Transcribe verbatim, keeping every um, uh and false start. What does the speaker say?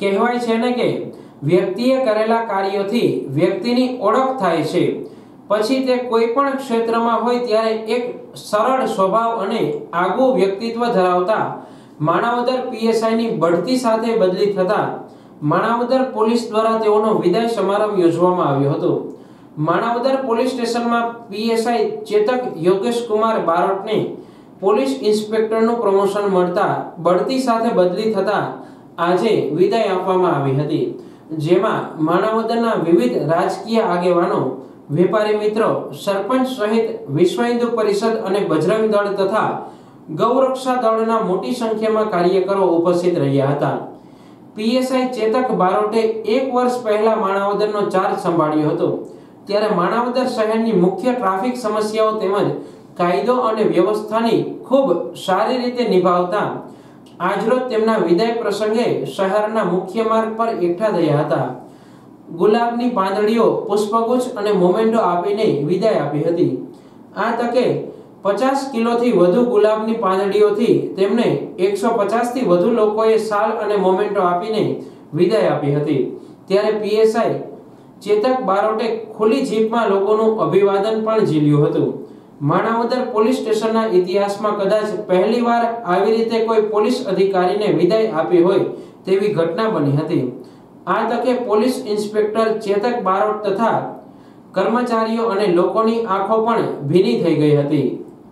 કહેવાય છે ને કે વ્યક્તિએ કરેલા કાર્યોથી વ્યક્તિની ઓળખ થાય છે। પછી તે કોઈ પણ ક્ષેત્રમાં હોય ત્યારે એક સરળ સ્વભાવ અને આગવું વ્યક્તિત્વ ધરાવતા માણાવદર પીએસઆઈ ની બઢતી સાથે બદલી થતા માણાવદર પોલીસ દ્વારા તેઓનો વિદાય સમારંભ યોજવામાં આવ્યો હતો। માણાવદર પોલીસ સ્ટેશનમાં પીએસઆઈ ચેતક યોગેશ કુમાર બારોટને પોલીસ ઇન્સ્પેક્ટરનું પ્રમોશન મળતા બઢતી સાથે બદલી થતા આજે વિદાય આપવામાં આવી હતી, જેમાં માણાવદરના વિવિધ રાજકીય આગેવાનો, વેપારી મિત્રો, સરપંચ સહિત વિશ્વ હિન્દુ પરિષદ અને બજરંગ દળ તથા ગૌરક્ષા દળના મોટી સંખ્યામાં કાર્યકરો ઉપસ્થિત રહ્યા હતા। પીએસઆઈ ચેતક બારોટે એક વર્ષ પહેલા માણાવદરનો ચાર્જ સંભાળ્યો હતો, ત્યારે માણાવદર શહેરની મુખ્ય ટ્રાફિક સમસ્યાઓ તેમજ કાયદો અને વ્યવસ્થાની ખૂબ સારી રીતે નિભાવતા આજરોજ તેમના વિદાય પ્રસંગે શહેરના મુખ્ય માર્ગ પર એકઠા થયા હતા। ગુલાબની પાંદડીઓ, પુષ્પગુચ્છ અને મોમેન્ટો આપીને વિદાય આપી હતી। આ તકે પચાસ કિલોથી વધુ ગુલાબની પાંદડીઓથી તેમને એકસો પચાસ થી વધુ લોકોએ શાલ અને મોમેન્ટો આપીને વિદાય આપી હતી। ત્યારે પીએસઆઈ ચેતક બારોટે ખુલ્લી જીપમાં લોકોનું અભિવાદન પણ ઝીલ્યું હતું। માણાવદર પોલીસ સ્ટેશનના ઇતિહાસમાં કદાચ પહેલીવાર આવી રીતે કોઈ પોલીસ અધિકારીને વિદાય આપી હોય તેવી ઘટના બની હતી। આ તકે પોલીસ ઇન્સ્પેક્ટર ચેતક બારોટ તથા કર્મચારીઓ અને લોકોની આંખો પણ ભીની થઈ ગઈ હતી।